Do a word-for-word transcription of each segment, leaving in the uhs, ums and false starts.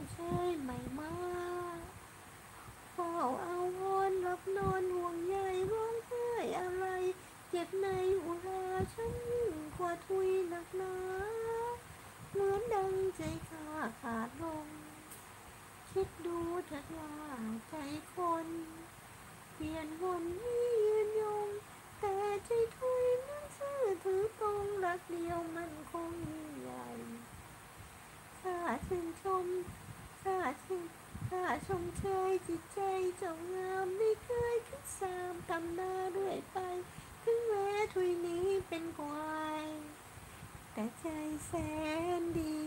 ใช่ไหมมาเฝ้าเอาวนหลับนอนห่วงใยร้องไห้อะไรเจ็บในอุราฉันยิ่งกว่าทุยหนักหนาเหมือนดังใจข้าขาดลงคิดดูเถิดว่าใจคนเปลี่ยนวนให้ยืนยงแต่ใจทุยนั้นซื่อถือตรงรักเดียวมันคงยิ่งใหญ่ข้าชื่นชมข้าชื่นข้าชมเชยจิตใจเจ้างามไม่เคยคิดสามกำหน้าเรื่อยไปถึงแม้ทุยนี้เป็นควายแต่ใจแสนดี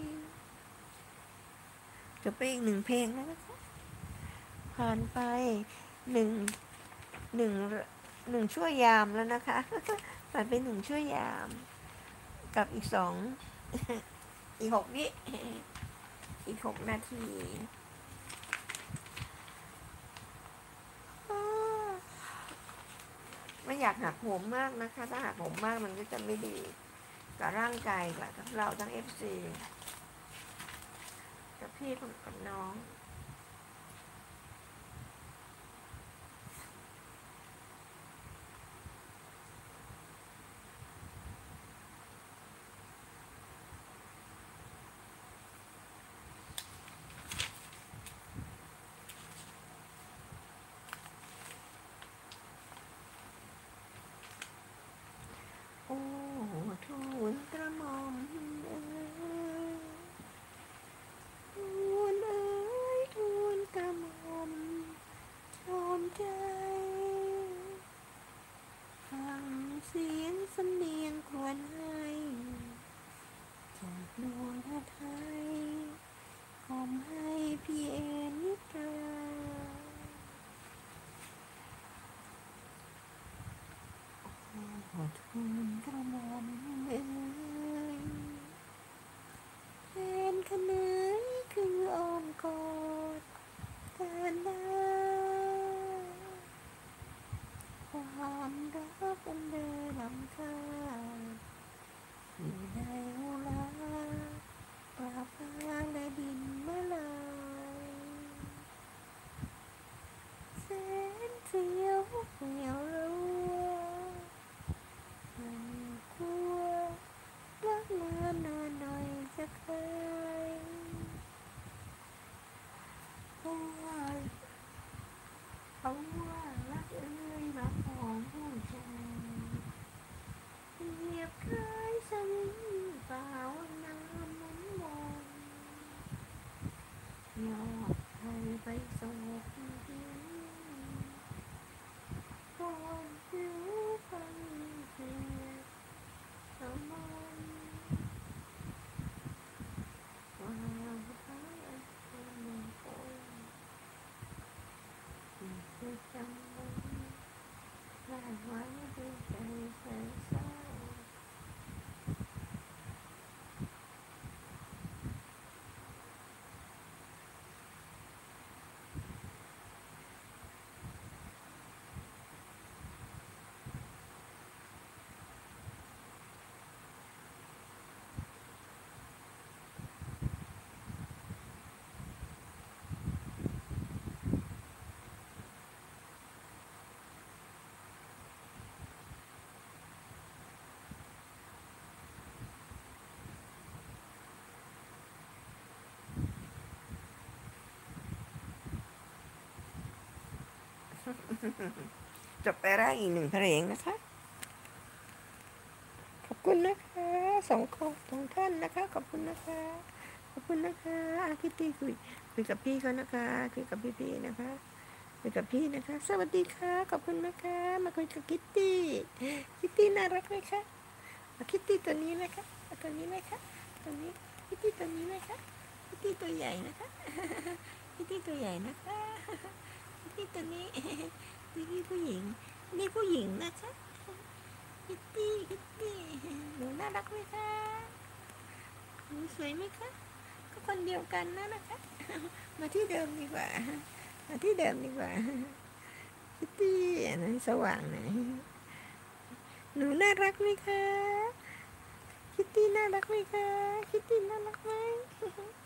จบไปอีกหนึ่งเพลงแล้วนะคะผ่านไปหนึ่งหนึ่งหนึ่งชั่วยามแล้วนะคะผ่านไปหนึ่งชั่วยามกับอีกสองอีกหกวิอีกหกนาทีไม่อยากหักโหมมากนะคะถ้าหักโหมมากมันก็จะไม่ดีกับร่างกายกับทั้งเราทั้ง เอฟ ซี กับพี่กับน้องโอ้ทูลกระหม่อมเอ๋ยทูลเอ๋ยทูลกระหม่อมชมใจฟังเสียงสำเนียงควรให้จากดวงพระทัยขอให้พี่เอ็นนิตราโอ้ทูลกระหม่อมเอ๋ยแทนขนายคืออ้อมกอดกันดาความรักอันเดินลำคาอยู่ในอุราปราบฟ้าและดินมะลายแสนเสียวเหนียวรัวมันกลัวรักนานนานหน่อยจะเคยเอาว่าเอาว่ารักเอ้ยรักของผู้ชายเหยียบคล้ายสวิงเปล่าน้ำมันมองยอดให้ไปส่งที่ก่อนผิวฟังเสียสมองว่าท้ายอันเป็นมงคลที่คือจำไว้ได้ไว้ด้วยใจแสนเศร้าจบไปแล้วอีกหนึ่งเพลงนะคะขอบคุณนะคะสองคนสองท่านนะคะขอบคุณนะคะขอบคุณนะคะอาคิตตี้คุยคุยกับพี่เขานะคะคุยกับพี่พี่นะคะคุยกับพี่นะคะสวัสดีค่ะขอบคุณนะคะมาคุยกับคิตตี้คิตตี้น่ารักไหมคะคิตตี้ตัวนี้นะคะตัวนี้นะคะตัวนี้คิตตี้ตัวนี้นะคะคิตตี้ตัวใหญ่นะคะคิตตี้ตัวใหญ่นะคะคิตตี้ตัวนี้นี่ผู้หญิงนี่ผู้หญิงนะคะคิตตี้คิตตี้หนูน่ารักไหมคะหนูสวยไหมคะก็คนเดียวกันนะนะคะมาที่เดิมดีกว่ามาที่เดิมดีกว่าคิตตี้นะสว่างนะหนูน่ารักไหมคะคิตตี้น่ารักไหมคะคิตตี้น่ารักไหม